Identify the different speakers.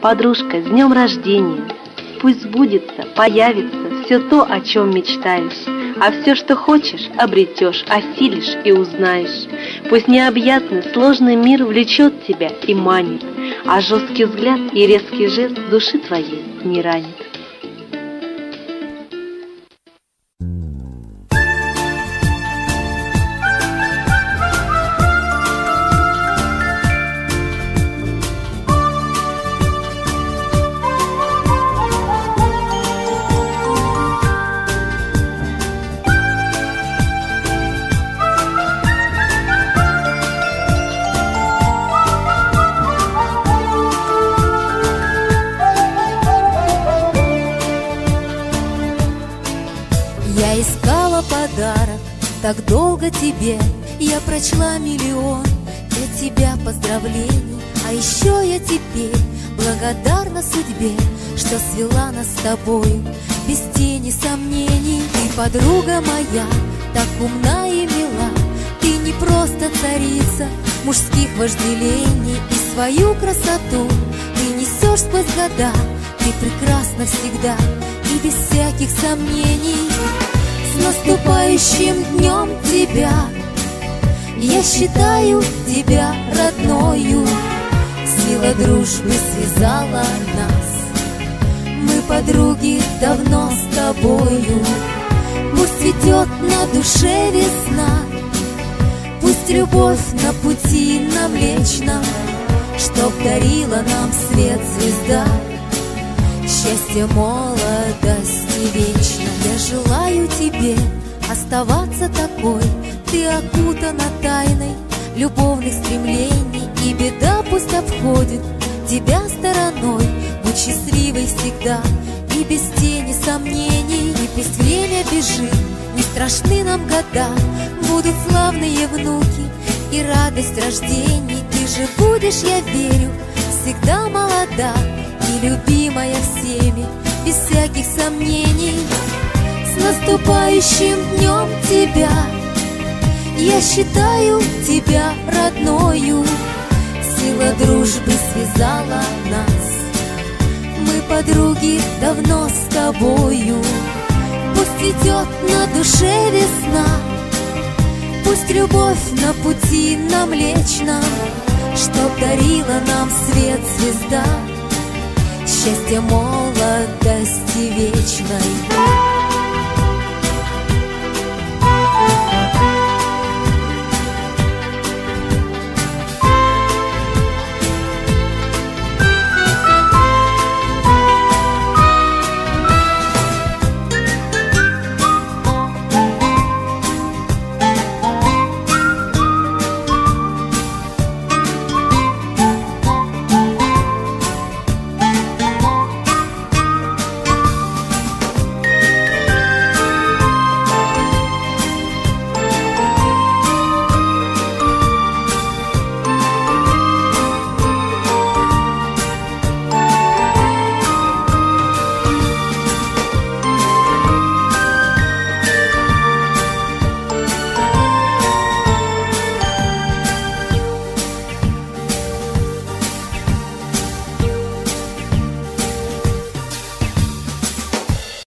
Speaker 1: Подружка, с днем рождения! Пусть сбудется, появится все то, о чем мечтаешь, а все, что хочешь, обретешь, осилишь и узнаешь. Пусть необъятный, сложный мир влечет тебя и манит, а жесткий взгляд и резкий жест души твоей не ранит.
Speaker 2: Я искала подарок так долго тебе, я прочла миллион для тебя поздравлений. А еще я теперь благодарна судьбе, что свела нас с тобой без тени сомнений. Ты, подруга моя, так умна и мила, ты не просто царица мужских вожделений, и свою красоту ты несешь сквозь года. Ты прекрасна всегда и без всяких сомнений. С наступающим днем тебя, я считаю тебя родною. Сила дружбы связала нас, мы подруги давно с тобою. Пусть цветет на душе весна, пусть любовь на пути нам Млечном, чтоб дарила нам свет звезда. Счастье, молодости вечно. Я желаю тебе оставаться такой. Ты окутана тайной любовных стремлений, и беда пусть обходит тебя стороной. Будь счастливой всегда и без тени сомнений. И пусть время бежит, не страшны нам года, будут славные внуки и радость рождений. Ты же будешь, я верю, всегда молода и любимая всеми, без всяких сомнений. С наступающим днем тебя, я считаю тебя родною. Сила дружбы связала нас, мы подруги давно с тобою. Пусть идет на душе весна, пусть любовь на пути нам Млечном, чтоб дарила нам свет звезда. Счастье, молодости вечной.